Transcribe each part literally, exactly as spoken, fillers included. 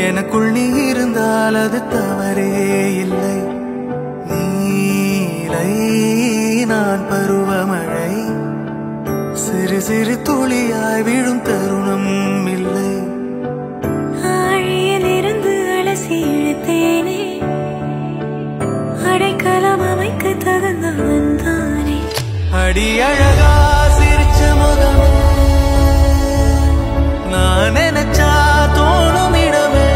எனக்குள் நீ இருந்தால் அது தவறே இல்லை. நீலை நான் பருவமழை, சிறு சிறு துளியாய் விழும் தருணம் இல்லை. ஆழியில் இருந்து அலசி இழுத்தேனே, அடைக்கலம் அமைக்க தகுந்தவன் தானே. அடி அழகா சிரிச்ச முகமே, நான் நினைச்சா தோணும் இடமே.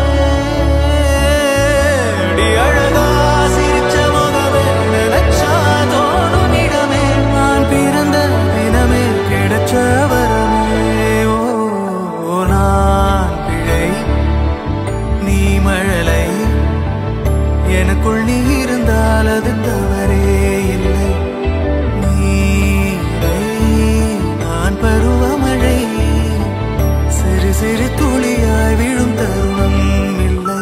அடி அழகா சிரிச்ச முகமே, நினைச்சா தோணும் இடமே. நான் பிறந்த தினமே கிடைச்ச வரமே. ஓ நான் பிழை நீ மழலை, எனக்குள் நீ இருந்தால் அது தவறே இல்லை. பருவமழை, சிறு சிறு துளியாய் விழும் தருணம் இல்லை.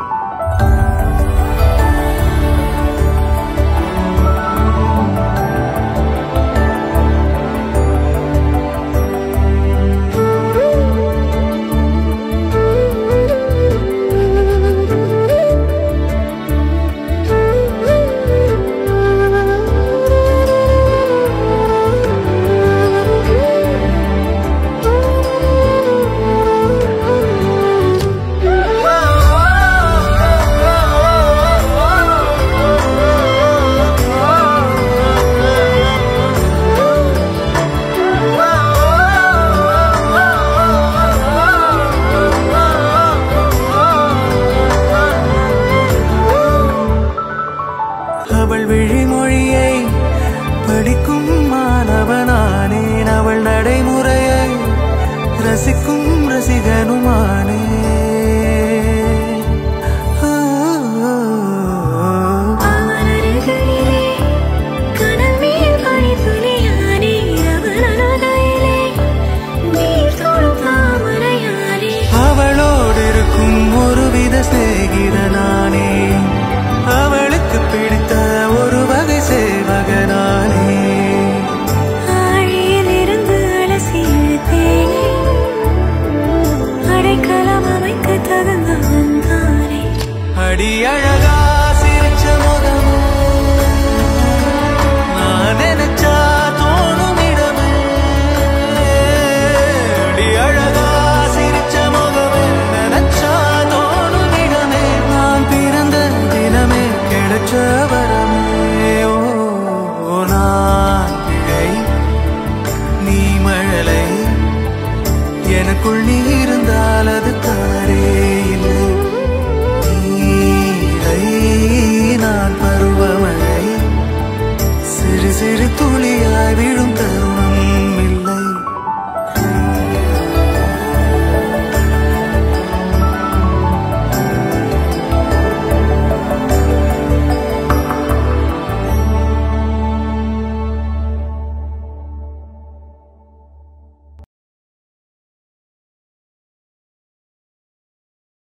அவள் விழிமொழியை படிக்கும் மாணவனானேன், அவள் நடைமுறையை ரசிக்கும் ரசிகனுமானே. அவளோடு இருக்கும் ஒருவித சிநேகிதனானே, அவளுக்கு பிடித்த ஒரு வகை சேவகனானே. ஆழியில் இருந்து அலசி இழுத்தேனே, அடைக்கலம் அமைக்க தகுந்தவன் தானே. அடி அழகா சிரிச்ச முகமே, நான் நினைச்சா தோணும் இடமே. அடி அழகா சிரிச்ச முகமே, நினைச்சா தோணும் இடமே. நான் பிறந்த தினமே கிடைச்ச வரமே. ஓ நான் பிழை நீ மழலை, எனக்குள் நீ இருந்தால் அது தவறே இல்லை. நீலை நான் பருவமழை, சிறு சிறு துளியாய் விழும்